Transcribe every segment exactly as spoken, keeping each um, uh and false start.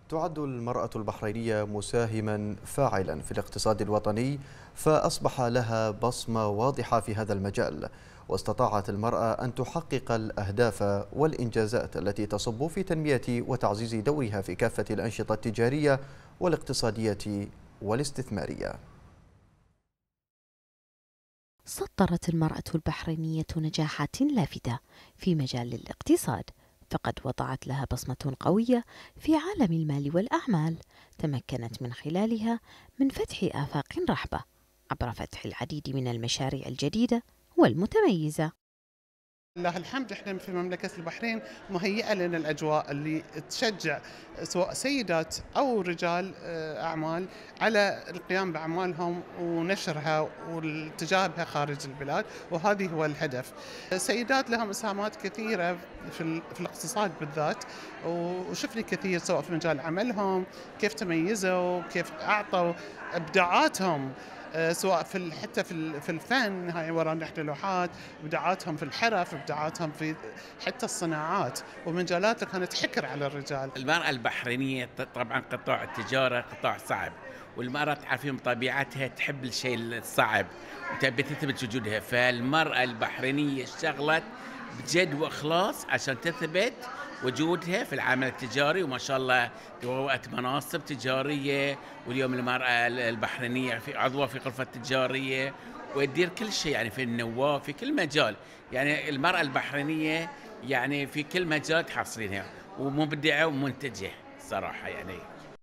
تعد المرأة البحرينية مساهما فاعلا في الاقتصاد الوطني، فأصبح لها بصمة واضحة في هذا المجال، واستطاعت المرأة أن تحقق الأهداف والإنجازات التي تصب في تنمية وتعزيز دورها في كافة الأنشطة التجارية والاقتصادية والاستثمارية. سطرت المرأة البحرينية نجاحات لافتة في مجال الاقتصاد، فقد وضعت لها بصمة قوية في عالم المال والأعمال، تمكنت من خلالها من فتح آفاق رحبة عبر فتح العديد من المشاريع الجديدة والمتميزة. لله الحمد، احنا في مملكة البحرين مهيئة لنا الأجواء اللي تشجع سواء سيدات أو رجال أعمال على القيام بأعمالهم ونشرها والاتجاه بها خارج البلاد، وهذه هو الهدف. السيدات لهم إسهامات كثيرة في, في الاقتصاد بالذات، وشفنا كثير سواء في مجال عملهم كيف تميزوا، كيف أعطوا إبداعاتهم سواء في حتى في في الفن، هاي ورانا احنا لوحات، ابداعاتهم في الحرف، ابداعاتهم في حتى الصناعات ومجالات كانت حكر على الرجال. المرأة البحرينية طبعا قطاع التجارة قطاع صعب، والمرأة تعرفين بطبيعتها تحب الشيء الصعب وتبي تثبت وجودها، فالمرأة البحرينية اشتغلت بجد واخلاص عشان تثبت وجودها في العمل التجاري، وما شاء الله تبوأت مناصب تجارية، واليوم المرأة البحرينية في عضوة في غرفة تجارية وتدير كل شيء، يعني في النواه في كل مجال، يعني المرأة البحرينية يعني في كل مجال تحصلينها ومبدعة ومنتجة صراحة. يعني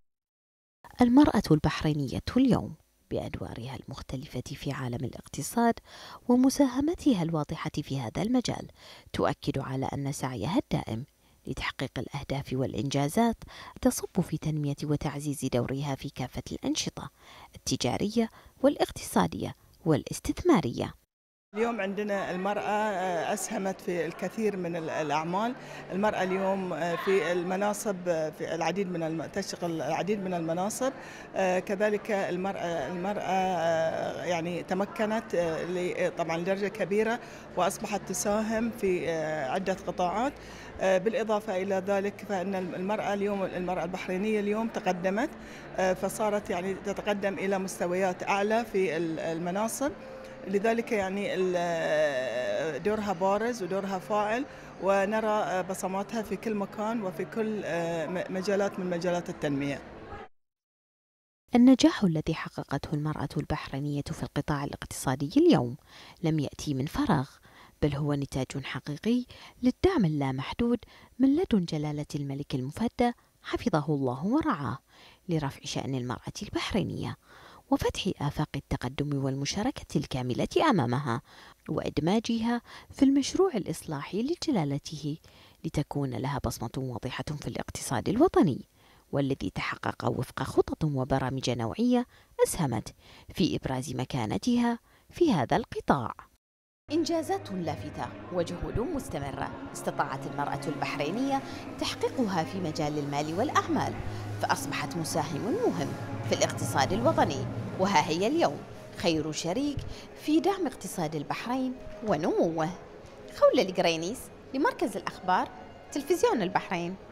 المرأة البحرينية اليوم بأدوارها المختلفة في عالم الاقتصاد ومساهمتها الواضحة في هذا المجال تؤكد على أن سعيها الدائم لتحقيق الأهداف والإنجازات تصب في تنمية وتعزيز دورها في كافة الأنشطة التجارية والاقتصادية والاستثمارية. اليوم عندنا المرأة أسهمت في الكثير من الأعمال. المرأة اليوم في المناصب في العديد من تشغل العديد من المناصب، كذلك المرأة المرأة يعني تمكنت طبعا لدرجة كبيرة وأصبحت تساهم في عدة قطاعات. بالإضافة إلى ذلك فإن المرأة اليوم المرأة البحرينية اليوم تقدمت، فصارت يعني تتقدم إلى مستويات أعلى في المناصب، لذلك يعني دورها بارز ودورها فاعل، ونرى بصماتها في كل مكان وفي كل مجالات من مجالات التنمية. النجاح الذي حققته المرأة البحرينية في القطاع الاقتصادي اليوم لم يأتي من فراغ، بل هو نتاج حقيقي للدعم اللامحدود من لدن جلالة الملك المفدى حفظه الله ورعاه لرفع شأن المرأة البحرينية وفتح آفاق التقدم والمشاركة الكاملة أمامها، وإدماجها في المشروع الإصلاحي لجلالته لتكون لها بصمة واضحة في الاقتصاد الوطني، والذي تحقق وفق خطط وبرامج نوعية أسهمت في إبراز مكانتها في هذا القطاع. إنجازات لافتة وجهود مستمرة استطاعت المرأة البحرينية تحقيقها في مجال المال والأعمال، فأصبحت مساهم مهم في الاقتصاد الوطني، وها هي اليوم خير شريك في دعم اقتصاد البحرين ونموه. خولة القرينيس لمركز الأخبار تلفزيون البحرين.